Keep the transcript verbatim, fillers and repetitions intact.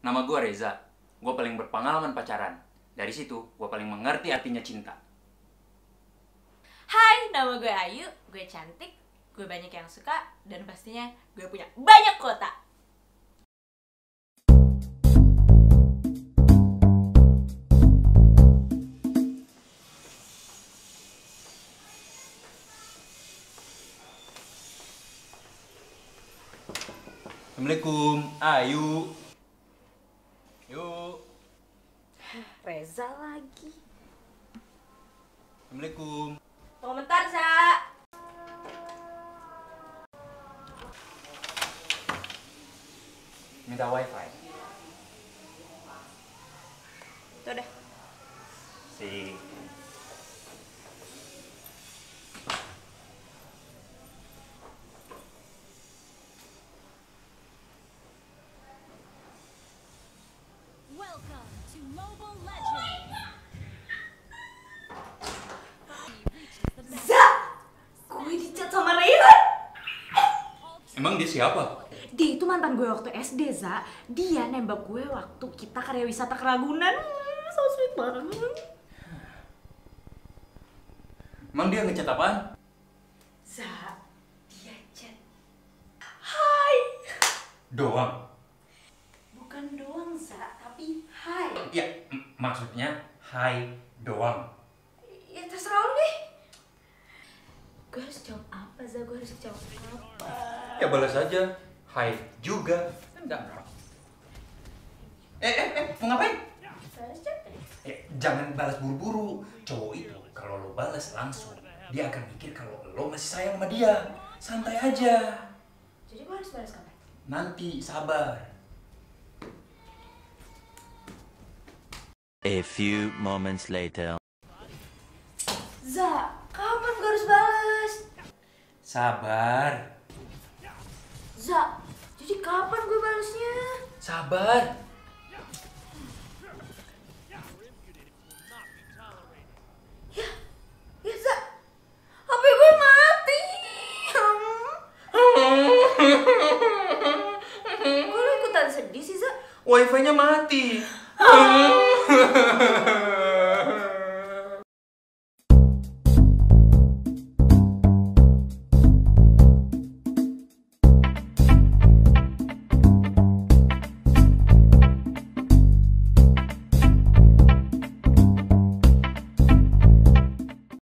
Nama gue Reza. Gue paling berpengalaman pacaran. Dari situ, gue paling mengerti artinya cinta. Hai, nama gue Ayu. Gue cantik, gue banyak yang suka, dan pastinya gue punya banyak kota. Assalamualaikum, Ayu. Yuk. Reza lagi. Assalamualaikum. Tunggu bentar, Za. Minta wifi. Tuh udah. Si. Welcome to Mobile Legends. Za! Gue dicat sama Rayhan. Emang dia siapa? Dia itu mantan gue waktu S D, Za. Dia nembak gue waktu kita karya wisata ke Ragunan. Hmm, so sweet banget. Emang dia ngechat apaan? Za, dia chat. Hai. Doang. Bukan doang, Za, tapi hai. Ya, m- maksudnya hai doang. Ya terserah lu deh. Gue harus jawab apa, Za? Gue harus jawab apa? Ya balas aja. Hai juga. Kan gampang. Eh, eh, eh, mau ngapain? Balas chat deh. Eh, jangan balas buru-buru. Cowok itu kalau lo balas langsung, dia akan mikir kalau lo masih sayang sama dia. Santai aja. Jadi gue harus balas kapan? Nanti sabar. A few moments later. Za, kapan gue harus balas? Sabar. Za, jadi kapan gue balasnya? Sabar. Ya, ya Za, H P gue mati. Kok lo ikutan sedih sih, Za? Wifi-nya mati.